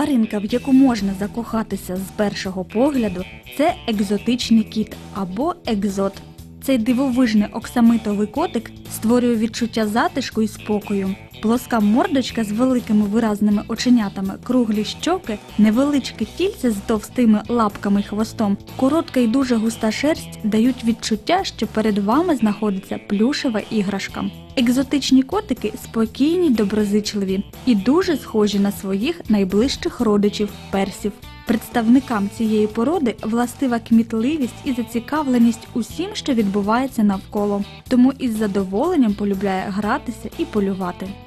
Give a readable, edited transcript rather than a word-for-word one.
Тваринка, в яку можна закохатися з першого погляду, це екзотичний кіт або екзот. Цей дивовижний оксамитовий котик створює відчуття затишку і спокою. Плоска мордочка з великими виразними оченятами, круглі щоки, невеличке тільце з товстими лапками й хвостом, коротка й дуже густа шерсть дають відчуття, що перед вами знаходиться плюшева іграшка. Екзотичні котики спокійні, доброзичливі і дуже схожі на своїх найближчих родичів – персів. Представникам цієї породи властива кмітливість і зацікавленість усім, що відбувається навколо, тому із задоволенням полюбляє гратися і полювати.